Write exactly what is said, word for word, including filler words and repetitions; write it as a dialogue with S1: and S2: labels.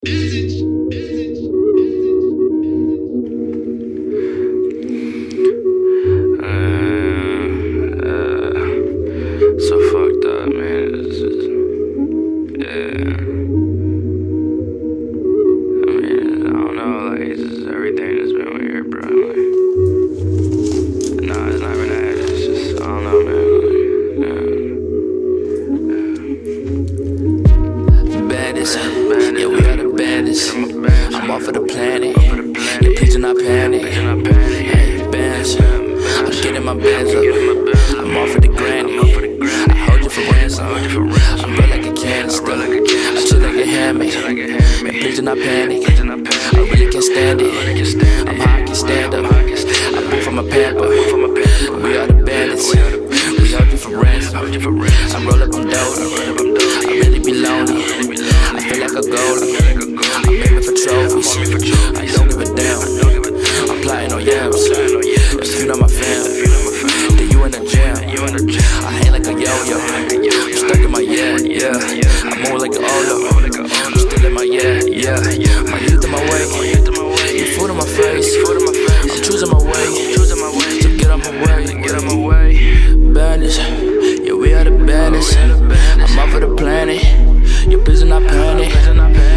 S1: So fucked up, man. It's just, yeah. I mean, I don't know, like, it's just everything that's been weird, bro. Like, nah, it's not even that. It's just, I don't know, man. Like, yeah.
S2: Baddest, yeah, we are the baddest. I'm off of the planet. Yeah, please do not panic. Hey, bands, I'm getting my bands up. I'm off of the granny. I hold you for ransom. I'm real like a canister. I chill like a hammock. And please do not panic. I really can't stand it. I'm high, I can stand up. I move from a pamper. We are the bandits. We hold you for ransom. I roll up on dope. I really be lonely. I feel like a goalie. I'm aiming for trophies. I don't give a damn. I'm plotting on yams. If you know my fam, then you in the jam. I hang like a yo-yo. I'm stuck in my yeah, yeah. I move like an Olo. I'm still in my yeah, yeah. My youth in my way. You food in my face. I'm choosing my way. So get out my way. Get out my way. Baddest, yeah, we are the baddest. I'm off of the planet. You're busy, not panic.